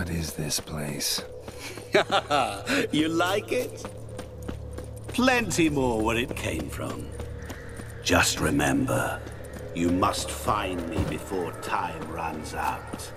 What is this place? You like it? Plenty more where it came from. Just remember, you must find me before time runs out.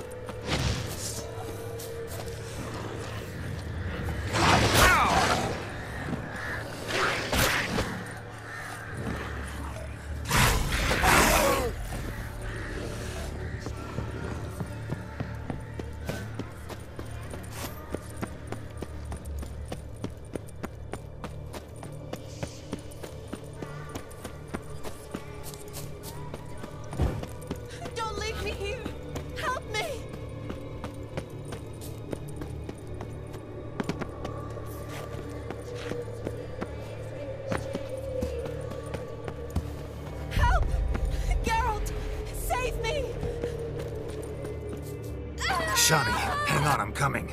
Shani, hang on, I'm coming.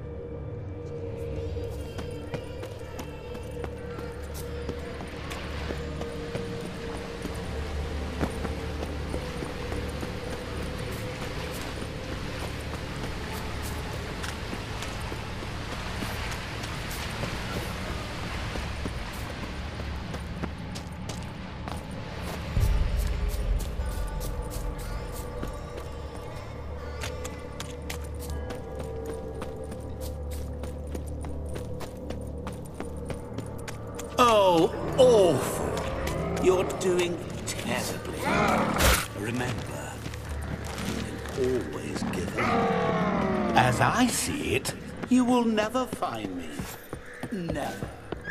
Oh, awful. You're doing terribly. Remember, you can always give up. As I see it, you will never find me. Never.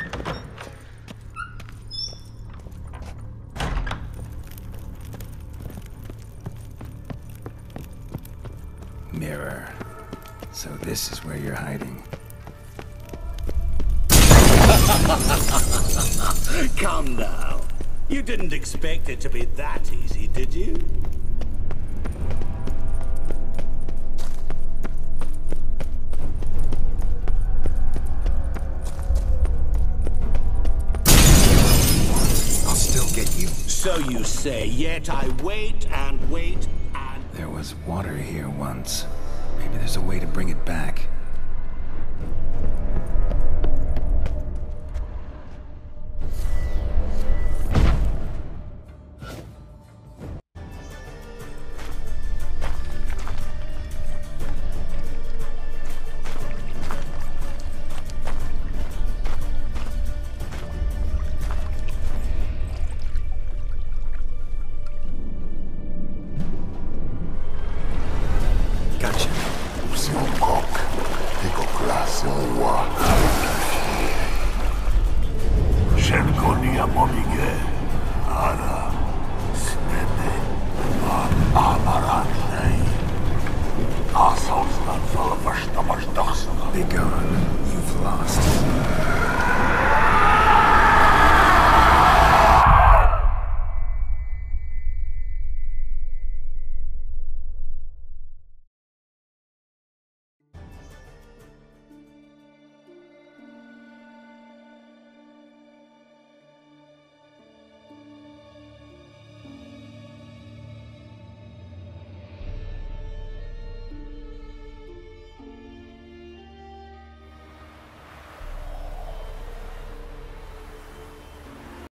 Mirror. So this is where you're hiding. Come now. You didn't expect it to be that easy, did you? I'll still get you. So you say, yet I wait and wait and... There was water here once. Maybe there's a way to bring it back. Be gone. You've lost.